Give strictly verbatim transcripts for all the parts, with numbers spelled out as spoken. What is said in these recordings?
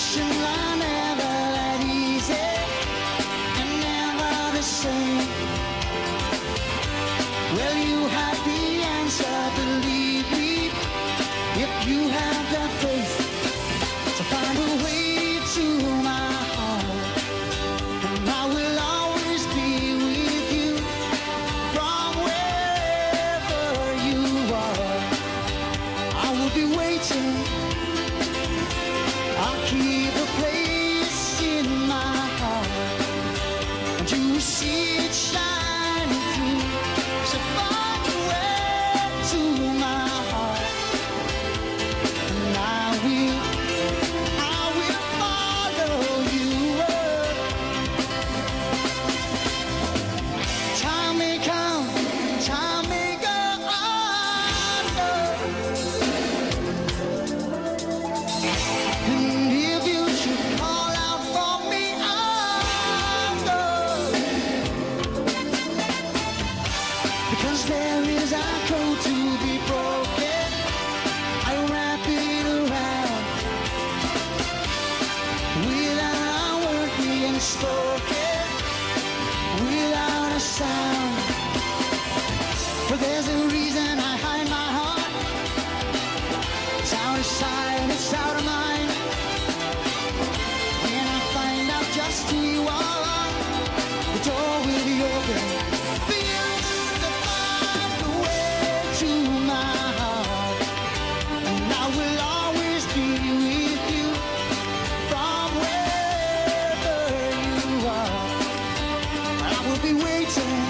Emotions are never that easy and never the same. Well, you have the answer, believe me, if you have the faith to find a way to my heart. And I will always be with you from wherever you are. I will be waiting. I'll keep a place in my heart, and you will see it shining through. So find a way to my heart, and I will, I will follow you. Time may come, time may go, I know. And if you should call out for me, I'll go. Because there is a code to be broken, I wrap it around without a word being spoken, without a sound. But there's a reason I hide my heart. It's out of sight, it's out of mind. When I find out just who you are, the door will be open for you to find a way to my heart. And I will always be with you from wherever you are. I will be waiting.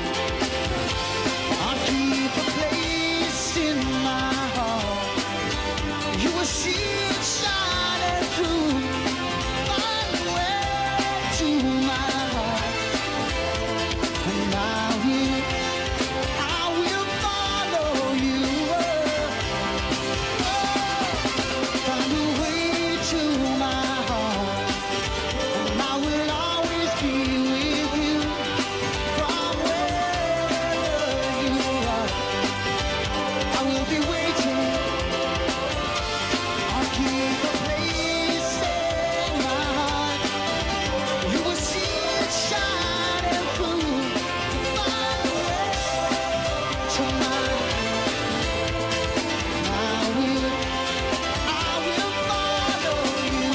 I'll keep a place in my heart. You will see it shining through. Find a way to my heart, and I will, I will follow you. Oh, find a way to my heart, and I will always be with you from wherever you are. I will be waiting. I'll keep a place in my heart. You will see it shining through. Find a way to my I will, I will follow you.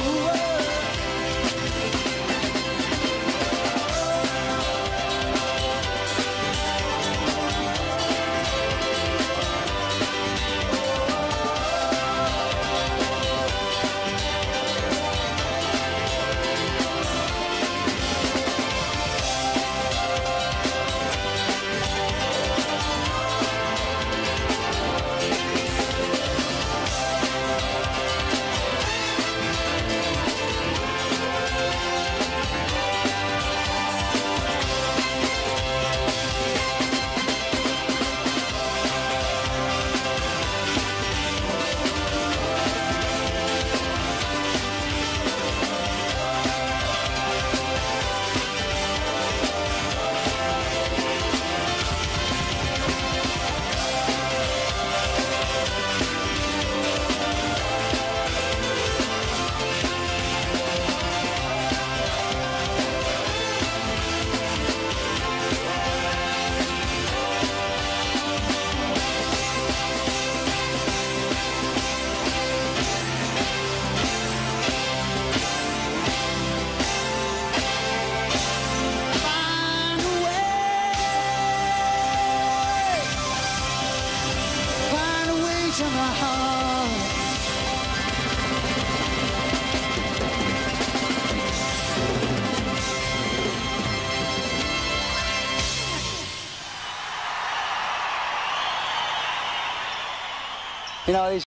Find a way, find a way to my heart. You know, these